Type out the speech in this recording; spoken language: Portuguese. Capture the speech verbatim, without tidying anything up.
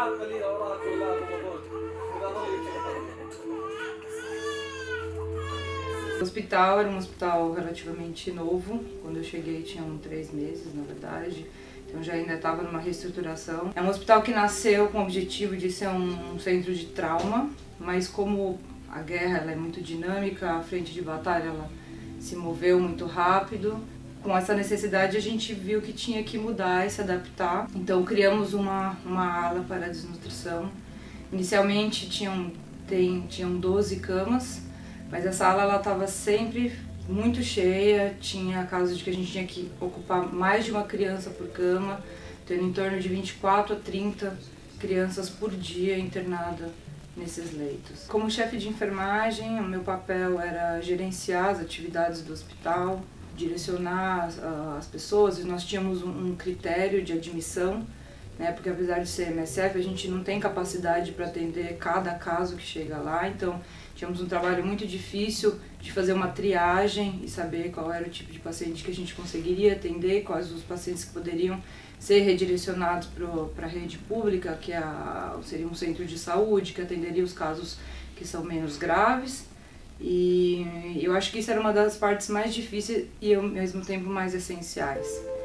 O hospital era um hospital relativamente novo. Quando eu cheguei tinha uns três meses, na verdade. Então já ainda estava numa reestruturação. É um hospital que nasceu com o objetivo de ser um, um centro de trauma, mas como a guerra ela é muito dinâmica, a frente de batalha ela se moveu muito rápido. Com essa necessidade a gente viu que tinha que mudar e se adaptar. Então criamos uma, uma ala para a desnutrição. Inicialmente tinham, tem, tinham doze camas, mas essa ala estava sempre muito cheia. Tinha casos de que a gente tinha que ocupar mais de uma criança por cama, tendo em torno de vinte e quatro a trinta crianças por dia internadas nesses leitos. Como chefe de enfermagem, o meu papel era gerenciar as atividades do hospital, direcionar as, as pessoas, e nós tínhamos um, um critério de admissão, né, porque apesar de ser M S F, a gente não tem capacidade para atender cada caso que chega lá, então tínhamos um trabalho muito difícil de fazer uma triagem e saber qual era o tipo de paciente que a gente conseguiria atender, quais os pacientes que poderiam ser redirecionados para a rede pública, que é a, seria um centro de saúde, que atenderia os casos que são menos graves. E eu acho que isso era uma das partes mais difíceis e ao mesmo tempo mais essenciais.